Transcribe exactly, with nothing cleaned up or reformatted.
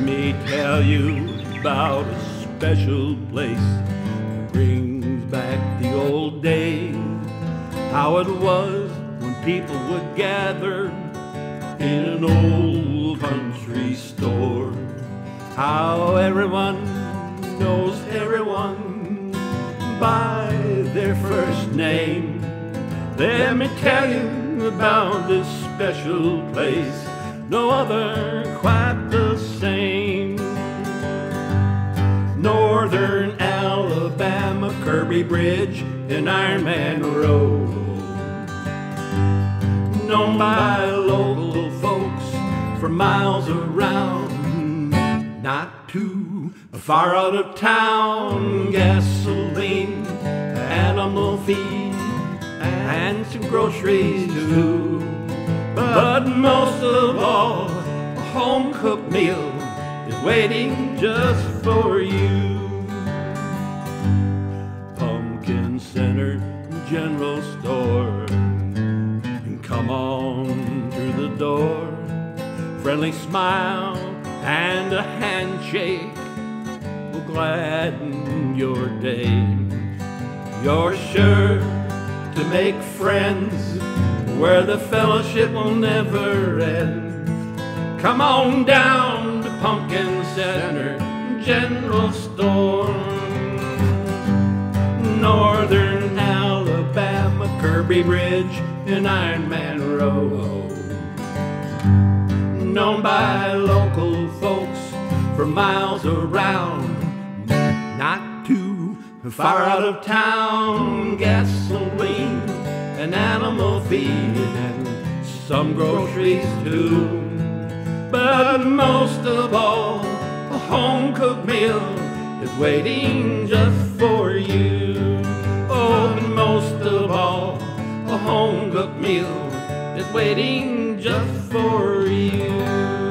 me tell you about a special place that brings back the old days. How it was when people would gather in an old country store. How everyone knows everyone by their first name. Let me tell you about this special place, no other quite the same. Northern Alabama, Kirby Bridge and Iron Man Road, known by local folks for miles around. Not too far out of town, gasoline, animal feed, and some groceries too. But most of all, a home-cooked meal is waiting just for you. Pumpkin Center General Store, and come on through the door. Friendly smile and a handshake will gladden your day. You're sure to make friends where the fellowship will never end. Come on down to Pumpkin Center General Store. Northern Alabama, Kirby Bridge and Iron Man Road, known by local folks for miles around. Not too far out of town, gasoline and animal feed and some groceries too. But most of all, a home-cooked meal is waiting just for you. Oh, but most of all, a home-cooked meal is waiting just for you.